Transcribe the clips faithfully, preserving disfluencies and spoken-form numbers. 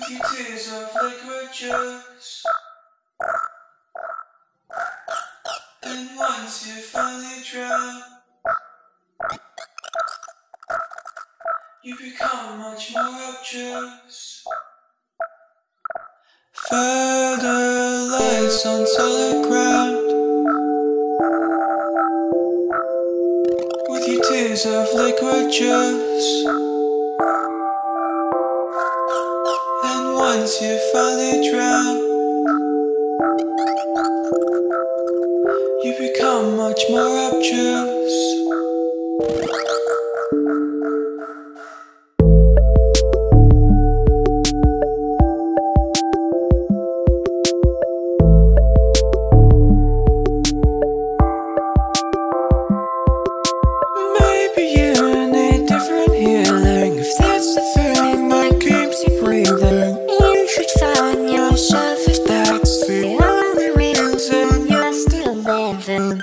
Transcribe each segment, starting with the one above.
with your tears of liquid juice. And once you finally drown, you become much more obtuse. Fertilise on solid ground, with your tears of liquid juice. And once you finally drown, you become much more obtuse. Maybe you need different healing, if that's the thing that keeps you breathing. You should find yourself if that's the only reason you're still living.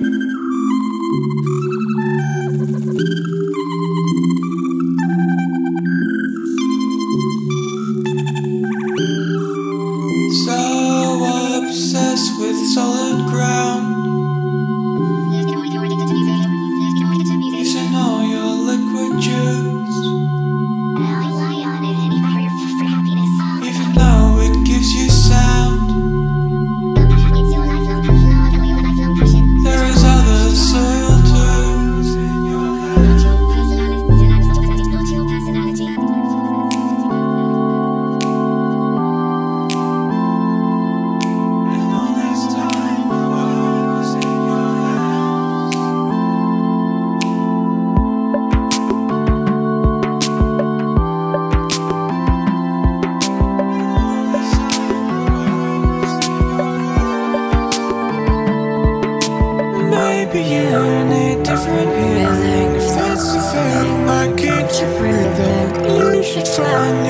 So obsessed with solid ground, you say no, you're liquid juice. Even though it gives you sound, there is other soil too. And all this time I was in your house. And all this time I was in your house. Maybe you need different healing, if that's the thing that keeps you breathing. You should find